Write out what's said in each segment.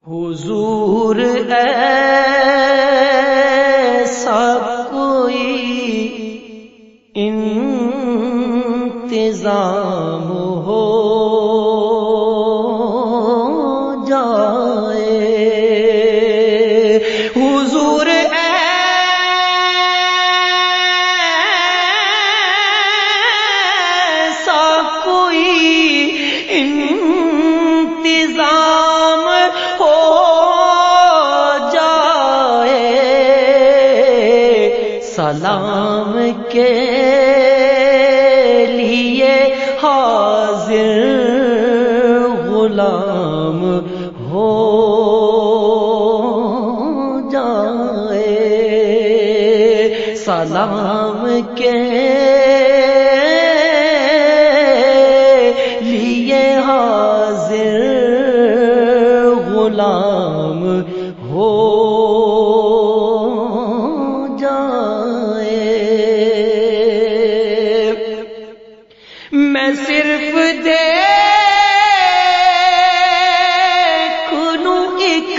حضور ایسا کوئی انتظام ہو جائے، حضور ایسا کوئی انتظام ہو جائے، سلام کے لیے حاضر غلام ہو جائے، سلام کے لیے حاضر غلام ہو جائے۔ میں صرف دیکھ لوں ایک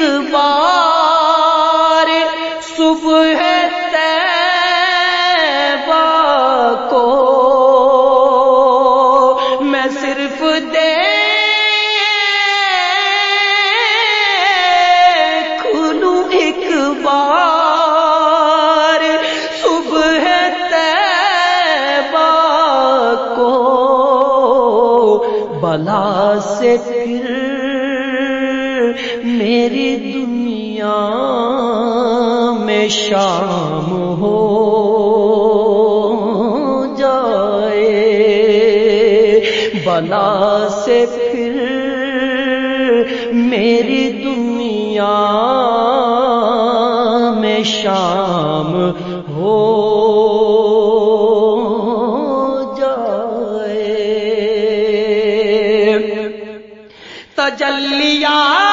بار صبح طیبہ کو، میں صرف دیکھ لوں ایک بار صبح طیبہ کو، بلا سے پھر میری دنیا میں شام ہو جائے، بلا سے پھر میری دنیا میں شام ہو جائے۔ تجلیات